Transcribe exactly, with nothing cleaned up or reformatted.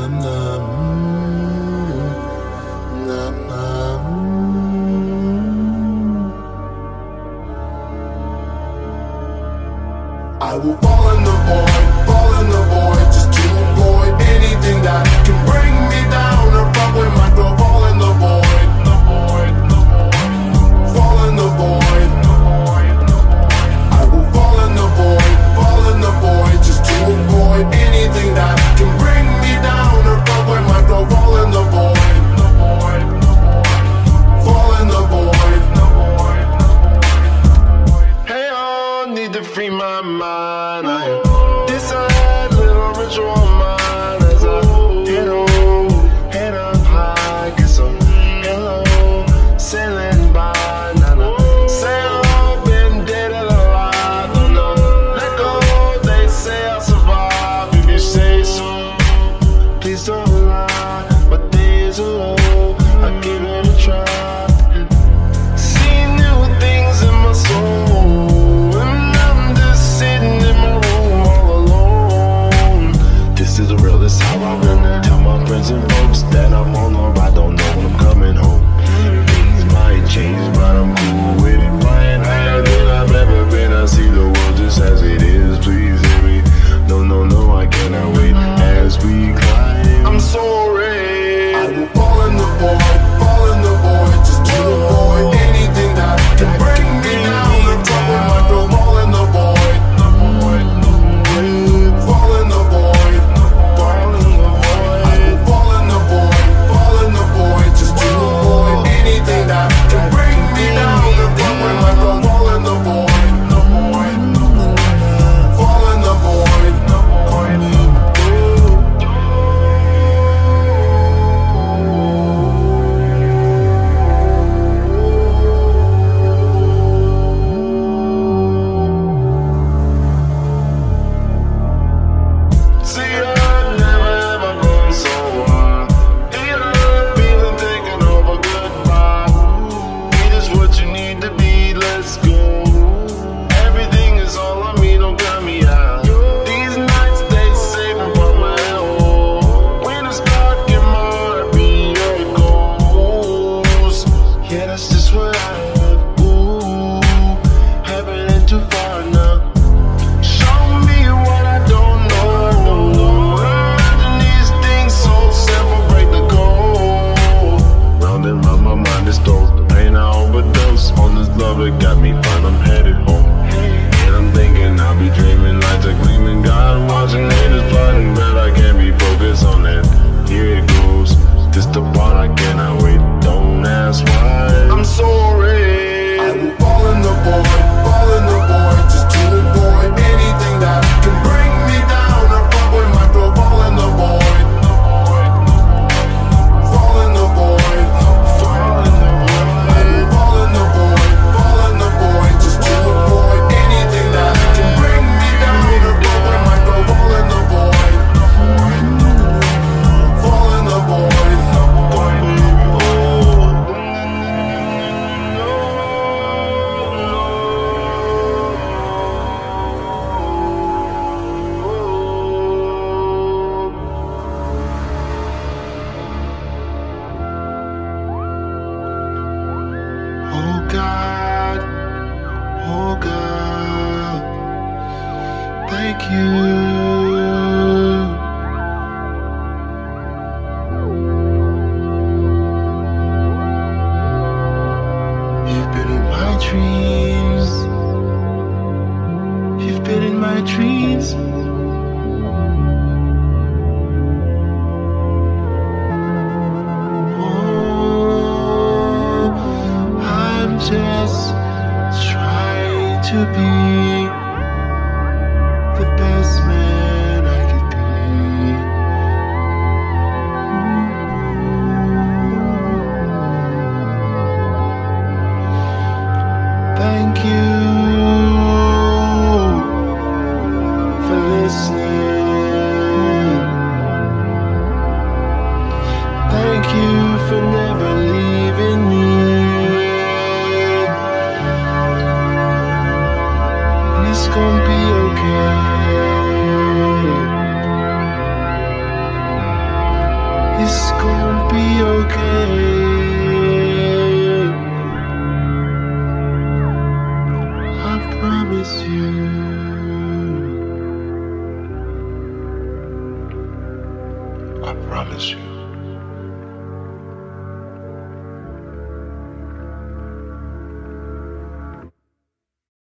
I will fall in the void, fall in the void, just to avoid anything that can bring me down or fuck with my throat. Fall in the void, the void, the void, fall in the void, the void, the void. I will fall in the void, fall in the void, just to avoid anything that can bring me down or fuck with my throat. Fall in the void, the void, the void, fall in the void, the void, the void. Hey, I need to free my mind. I promise you.